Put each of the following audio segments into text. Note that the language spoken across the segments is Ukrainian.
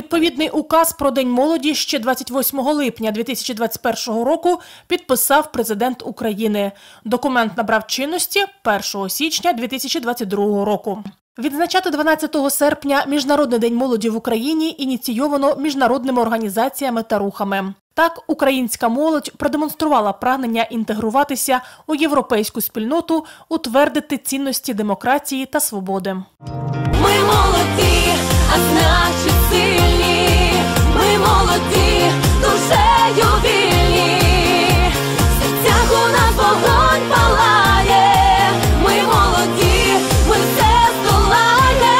Відповідний указ про День молоді ще 28 липня 2021 року підписав президент України. Документ набрав чинності 1 січня 2022 року. Відзначати 12 серпня Міжнародний день молоді в Україні ініційовано міжнародними організаціями та рухами. Так, українська молодь продемонструвала прагнення інтегруватися у європейську спільноту, утвердити цінності демократії та свободи. Ми молоді, а значить сильні. Ми молоді, душею вільні. В серцях у нас вогонь палає. Ми молоді, ми все здолаємо.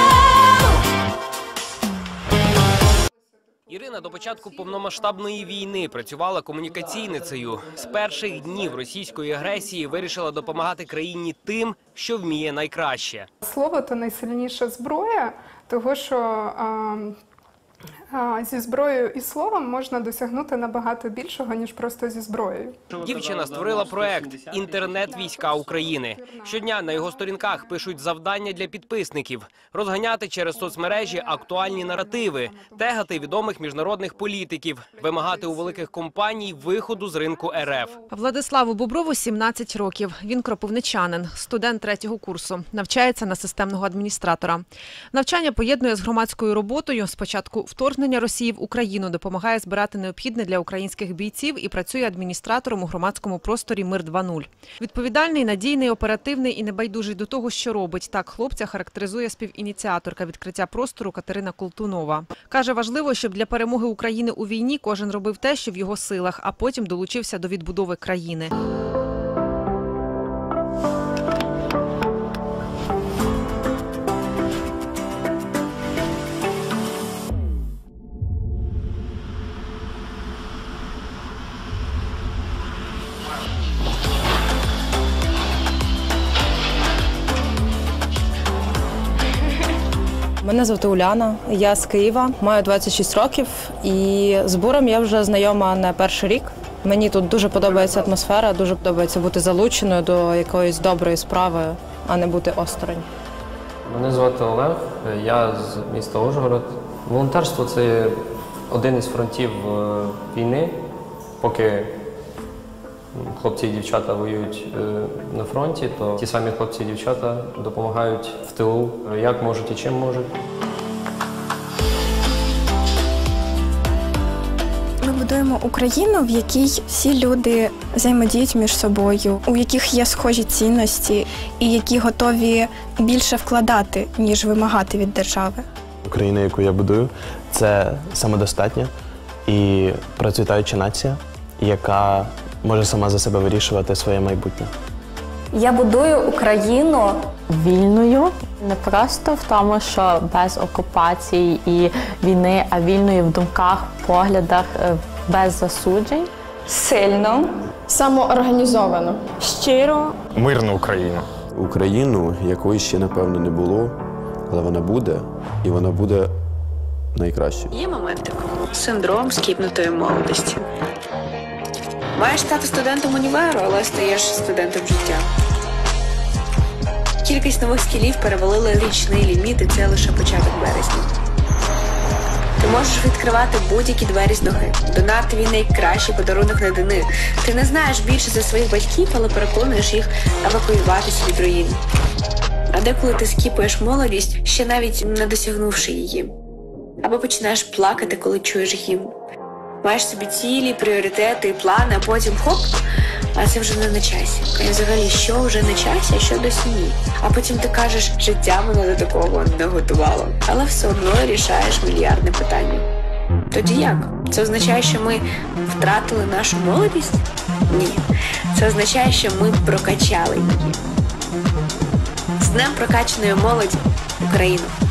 Ірина до початку повномасштабної війни працювала комунікаційницею. З перших днів російської агресії вирішила допомагати країні тим, що вміє найкраще. Слово – то найсильніша зброя, того що зі зброєю і словом можна досягнути набагато більшого, ніж просто зі зброєю. Дівчина створила проект «Інтернет-війська України». Щодня на його сторінках пишуть завдання для підписників – розганяти через соцмережі актуальні наративи, тегати відомих міжнародних політиків, вимагати у великих компаній виходу з ринку РФ. Владиславу Боброву 17 років. Він кропивничанин, студент 3-го курсу. Навчається на системного адміністратора. Навчання поєднує з громадською роботою. Спочатку вторгнення Росії в Україну допомагає збирати необхідне для українських бійців і працює адміністратором у громадському просторі «Мир 2.0». Відповідальний, надійний, оперативний і небайдужий до того, що робить. Так хлопця характеризує співініціаторка відкриття простору Катерина Колтунова. Каже, важливо, щоб для перемоги України у війні кожен робив те, що в його силах, а потім долучився до відбудови країни. Мене звати Уляна, я з Києва, маю 26 років і з буром я вже знайома не перший рік. Мені тут дуже подобається атмосфера, дуже подобається бути залученою до якоїсь доброї справи, а не бути осторонь. Мене звати Олег, я з міста Ужгород. Волонтерство – це один із фронтів війни, поки хлопці і дівчата воюють на фронті, то ті самі хлопці і дівчата допомагають в тилу, як можуть і чим можуть. Ми будуємо Україну, в якій всі люди взаємодіють між собою, у яких є схожі цінності і які готові більше вкладати, ніж вимагати від держави. Україна, яку я будую, це самодостатня і процвітаюча нація, яка може сама за себе вирішувати своє майбутнє. Я будую Україну вільною, не просто в тому, що без окупації і війни, а вільною в думках, поглядах, без засуджень. Сильно, самоорганізовано, щиро. Мирну Україну. Україну, якої ще, напевно, не було, але вона буде, і вона буде найкращою. Є моменти, синдром скіпнутої молодості. Маєш стати студентом універу, але стаєш студентом життя. Кількість нових скілів перевалила річний ліміт, і це лише початок березня. Ти можеш відкривати будь-які двері з ноги, донати твій найкращий подарунок на дни. Ти не знаєш більше за своїх батьків, але переконуєш їх евакуюватися від руїн. А деколи ти скіпуєш молодість, ще навіть не досягнувши її. Або починаєш плакати, коли чуєш гімн. Маєш собі цілі, пріоритети і плани, а потім хоп, а це вже не на часі. І взагалі, що вже на часі, а що досі ні. А потім ти кажеш, життя мене до такого не готувало. Але все одно рішаєш мільярдне питання. Тоді як? Це означає, що ми втратили нашу молодість? Ні. Це означає, що ми прокачали її. З Днем прокачаної молоді, Україну!